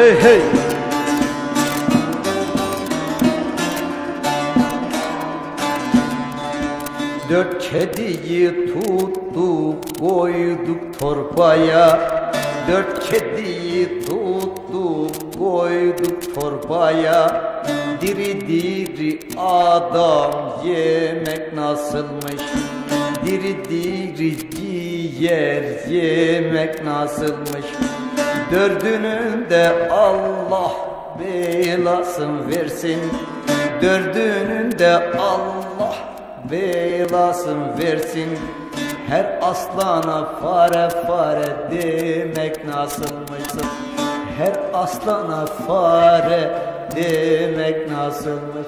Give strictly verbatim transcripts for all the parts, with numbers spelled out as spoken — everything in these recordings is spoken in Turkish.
Hey hey. Dört kediyi tuttuk koyduk torbaya, dört kediyi tuttuk koyduk torbaya. Diri diri adam yemek nasılmış, diri diri ciğer yemek nasılmış. Dördünün de Allah belasını versin, dördünün de Allah belasını versin. Her aslana fare fare demek nasılmış, her aslana fare demek nasılmış.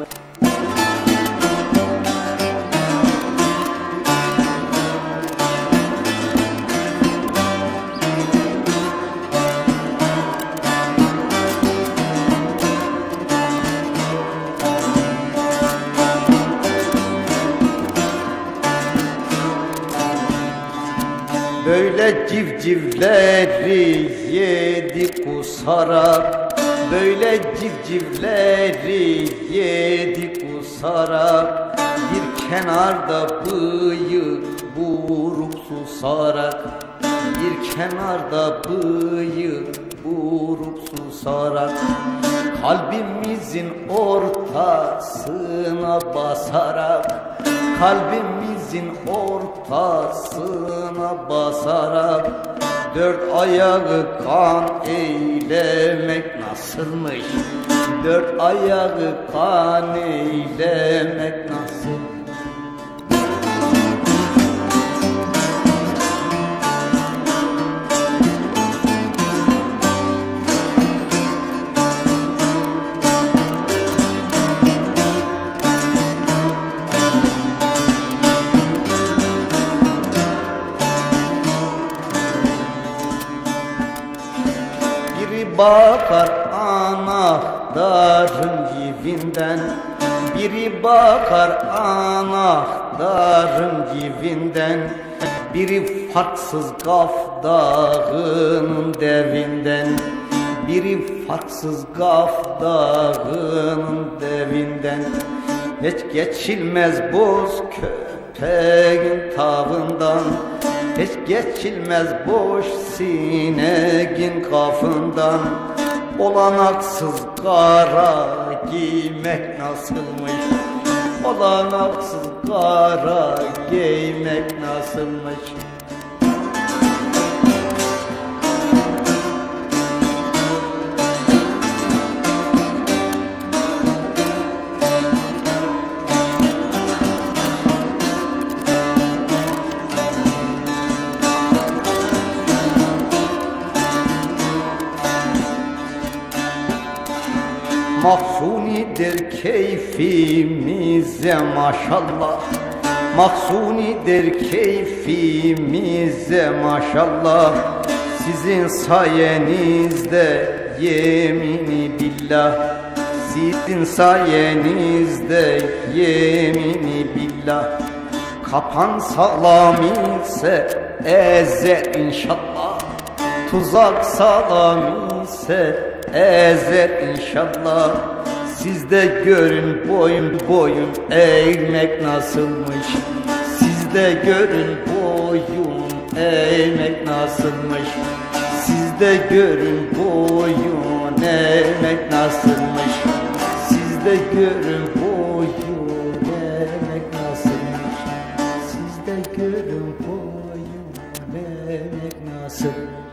Böyle civcivleri yedi kusarak, böyle civcivleri yedi kusarak. Bir kenarda bıyık vurup susarak, bir kenarda bıyık vurup susarak. Kalbimizin ortasına basarak, kalbimizin ortasına basarak. Dört ayağı kan eylemek nasılmış, dört ayağı kan eylemek nasıl? Biri bakar anahtarın cibinden, biri bakar anahtarın cibinden. Biri farksız Gaf Dağı'nın devinden, biri farksız Gaf Dağı'nın devinden. Hiç geçilmez boz köpeğin tavından, hiç geçilmez boş sineğin kafından. Olanaksız kara giymek nasılmış, olanaksız kara giymek nasılmış? Mahsunidir keyfimize maşallah, mahsunidir keyfimize maşallah. Sizin sayenizde yemini billah, sizin sayenizde yemini billah. Kapan sağlam ise ezer inşallah, tuzak sağlam ise ezer inşallah. Siz de görün boyun boyun eğmek nasılmış, siz de görün boyun eğmek nasılmış, siz de görün boyun eğmek nasılmış, siz de görün boyun eğmek nasılmış, siz de görün boyun eğmek nasıl.